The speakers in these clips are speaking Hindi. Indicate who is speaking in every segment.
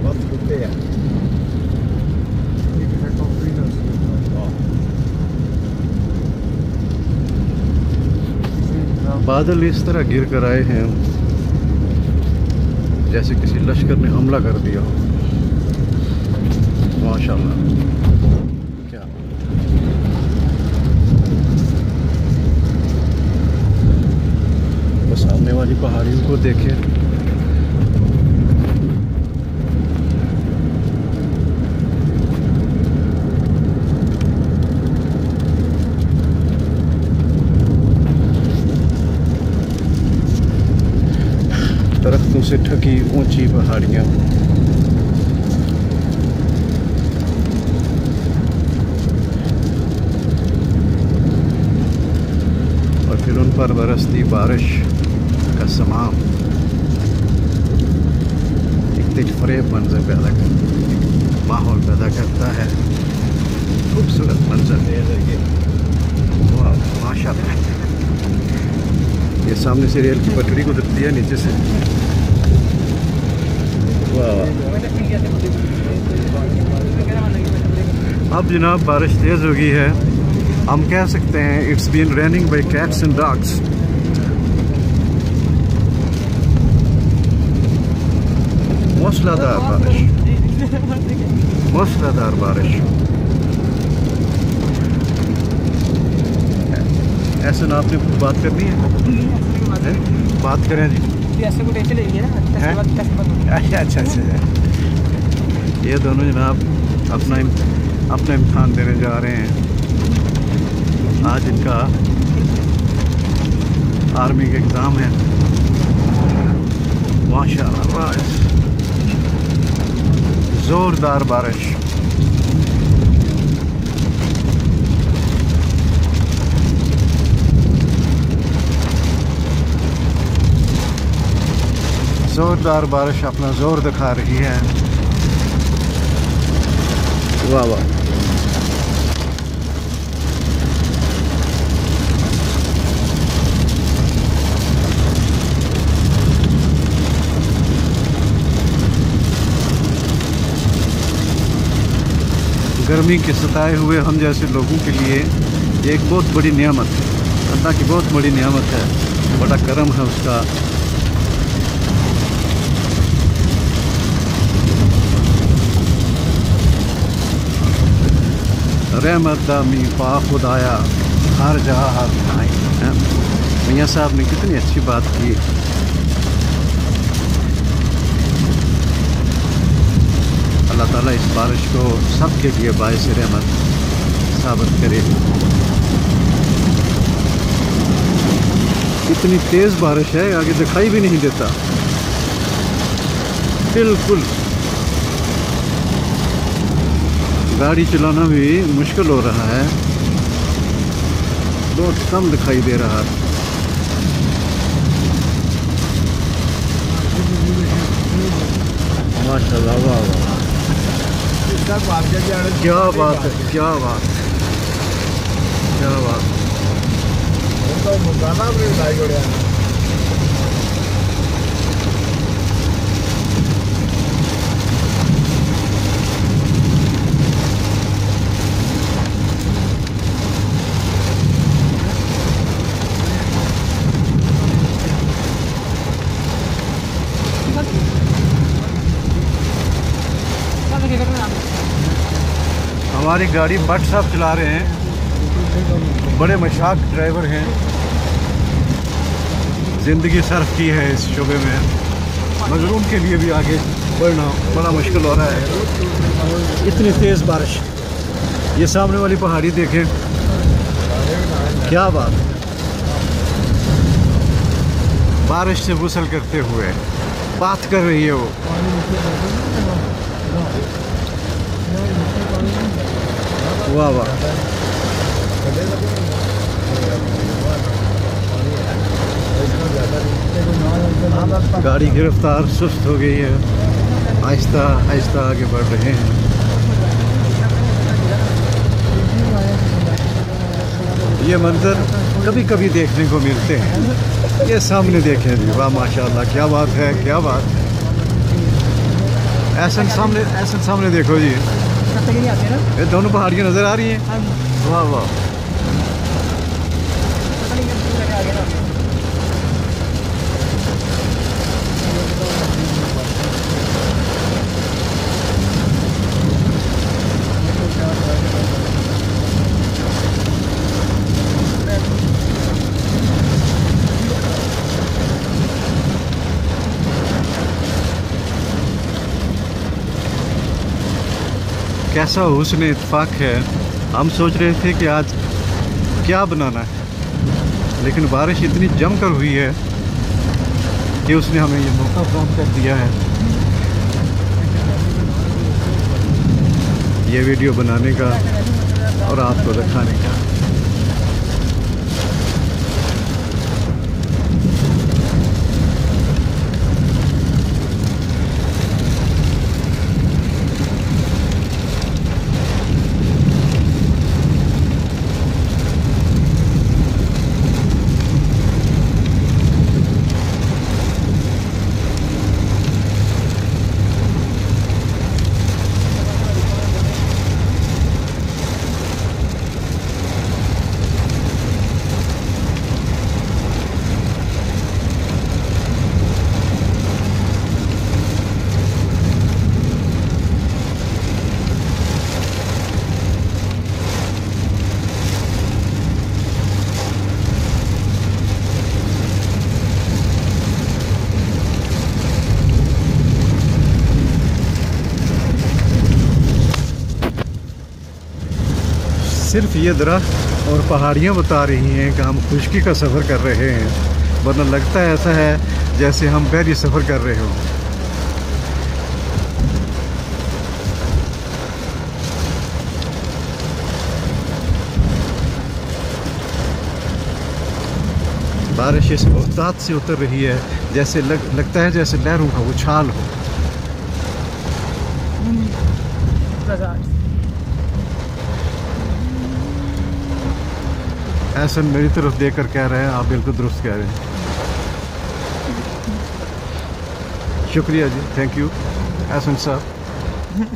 Speaker 1: Wat goed weer.
Speaker 2: बादल इस तरह गिर कर आए हैं जैसे किसी लश्कर ने हमला कर दिया हो। माशाल्लाह। क्या तो सामने वाली पहाड़ियों को देखें। दरख्तों से ढकी ऊंची पहाड़ियाँ। और फिर उन पर बरसती बारिश का समाम एक दिलफरेब मंजर पैदा करता, माहौल पैदा करता है। खूबसूरत मंजर है माशाअल्लाह। ये सामने से रेल की पटरी गुजरती है नीचे से। अब जनाब बारिश तेज़ हो गई है। हम कह सकते हैं it's been raining by cats and dogs. मूसलाधार बारिश, मूसलाधार बारिश। ऐसे ना आपने बात करनी है? बात करें जी।
Speaker 3: ऐसे को टेंशन लेंगे ना।
Speaker 2: अच्छा अच्छा अच्छा। ये दोनों जनाब अपना इम्तहान देने जा रहे हैं। आज इनका आर्मी का एग्ज़ाम है। माशाअल्लाह ज़ोरदार बारिश। ज़ोरदार बारिश अपना ज़ोर दिखा रही है। वाह वाह। गर्मी के सताए हुए हम जैसे लोगों के लिए ये एक बहुत बड़ी नियामत है। अल्लाह की बहुत बड़ी नियामत है, बड़ा करम है उसका। रहमत दामी पा खुदाया हर जगह हाथ बनाई। मियाँ साहब ने कितनी अच्छी बात की। अल्लाह ताला इस बारिश को सबके लिए बाइस रहमत साबित करे। इतनी तेज़ बारिश है आगे दिखाई भी नहीं देता बिल्कुल। गाड़ी चलाना भी मुश्किल हो रहा है, बहुत कम दिखाई दे रहा है। माशाल्लाह वाह वाह। क्या बात है, क्या बात, क्या बात। हमारी गाड़ी भट्ट साहब चला रहे हैं, बड़े मशाक ड्राइवर हैं। ज़िंदगी सर्फ की है इस शोबे में, मगर उनके लिए भी आगे बढ़ना बड़ा मुश्किल हो रहा है। इतनी तेज़ बारिश। ये सामने वाली पहाड़ी देखें, क्या बात। बारिश से गुसल करते हुए बात कर रही है वो। वाह वाह। गाड़ी की रफ्तार सुस्त हो गई है, आहिस्ता आहिस्ता आगे बढ़ रहे हैं। ये मंजर कभी कभी देखने को मिलते हैं। ये सामने देखें जी, वाह माशाल्लाह, क्या बात है, क्या बात है। ऐसा सामने देखो जी,
Speaker 3: तब तक ही नहीं आते ना।
Speaker 2: ये दोनों पहाड़ियाँ नज़र आ रही हैं।
Speaker 3: हाँ जी।
Speaker 2: वाह वाह।
Speaker 3: पता नहीं कब दूर आ गया ना।
Speaker 2: कैसा हुस्न इत्तेफाक है। हम सोच रहे थे कि आज क्या बनाना है, लेकिन बारिश इतनी जमकर हुई है कि उसने हमें ये मौका फराहम कर दिया है ये वीडियो बनाने का और आपको दिखाने का। सिर्फ ये दरख्त और पहाड़ियाँ बता रही हैं कि हम खुशकी का सफ़र कर रहे हैं, वरना लगता है ऐसा है जैसे हम बहरी सफ़र कर रहे हों। बारिश इस औकात से उतर रही है जैसे लगता है जैसे लहरों का उछाल हो। ऐसा मेरी तरफ देखकर कह रहे हैं, आप बिल्कुल दुरुस्त कह रहे हैं। शुक्रिया जी, थैंक यू एहसन साहब।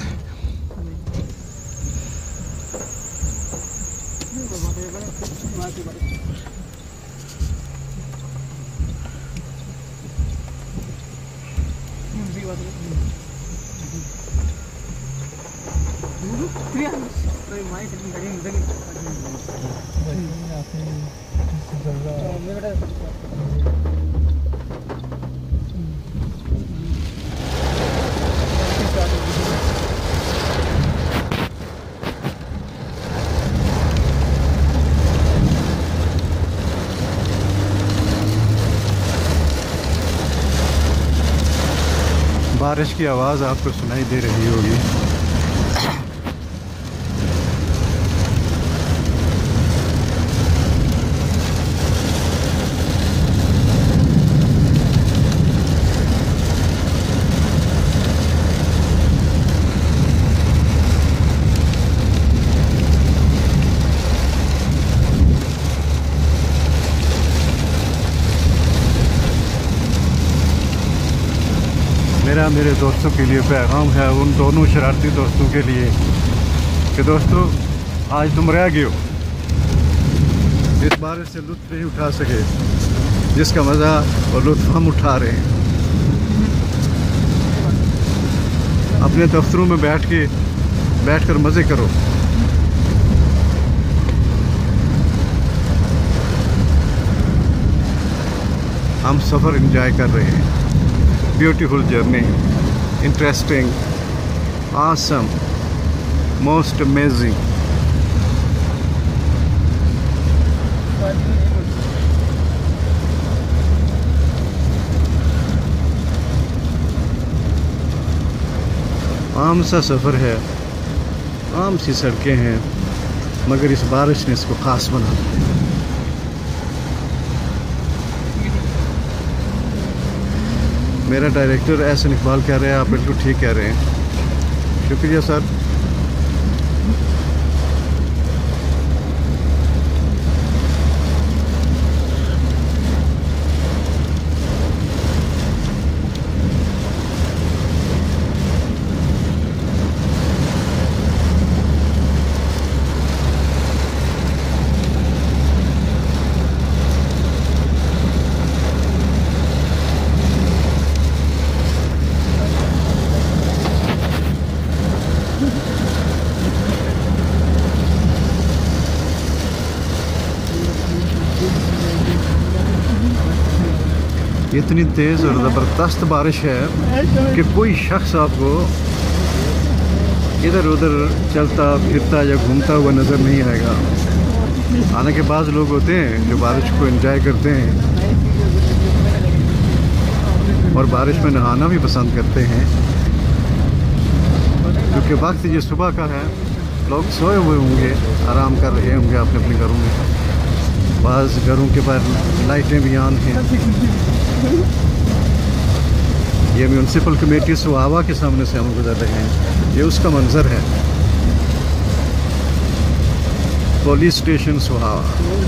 Speaker 2: बारिश की आवाज़ आपको सुनाई दे रही होगी। मेरा मेरे दोस्तों के लिए पैगाम है, उन दोनों शरारती दोस्तों के लिए कि दोस्तों आज तुम रह गए हो, इस बारिश से लुत्फ़ नहीं उठा सके जिसका मज़ा और लुत्फ़ हम उठा रहे हैं। अपने दफ्तरों में बैठकर मज़े करो। हम सफ़र एंजॉय कर रहे हैं। Beautiful journey, interesting, awesome, most amazing. आम सा सफ़र है, आम सी सड़कें हैं, मगर इस बारिश ने इसको ख़ास बना दिया। मेरा डायरेक्टर एहसन इकबाल कह रहे हैं, आप बिल्कुल ठीक कह रहे हैं। शुक्रिया सर। इतनी तेज़ और ज़बरदस्त बारिश है कि कोई शख्स आपको इधर उधर चलता फिरता या घूमता हुआ नज़र नहीं आएगा। हालांकि बाज़ लोग होते हैं जो बारिश को एंजॉय करते हैं और बारिश में नहाना भी पसंद करते हैं, क्योंकि वक्त ये सुबह का है, लोग सोए हुए होंगे, आराम कर रहे होंगे अपने अपने घरों में। बाज़ घरों के पास लाइटें भी ऑन हैं। ये म्यूनसिपल कमेटी सुहावा के सामने से हम गुजर रहे हैं, ये उसका मंजर है, पुलिस स्टेशन सुहावा।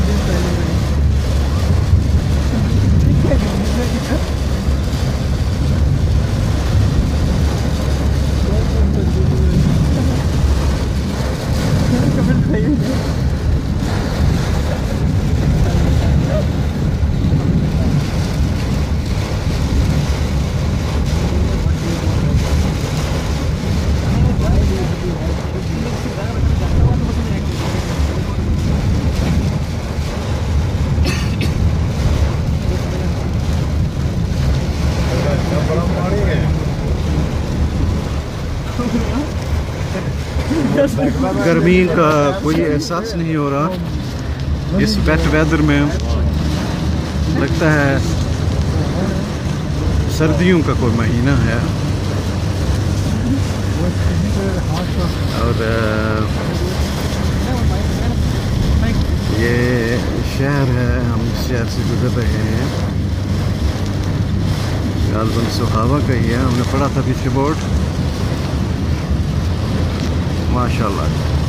Speaker 2: गर्मी का कोई एहसास नहीं हो रहा इस वेट वेदर में। लगता है सर्दियों का कोई महीना है। और ये शहर है, हम इस शहर से गुजर रहे हैं, गालबन सुहावा का ही है। हमने पढ़ा था पीछे बोर्ड, माशाल्लाह।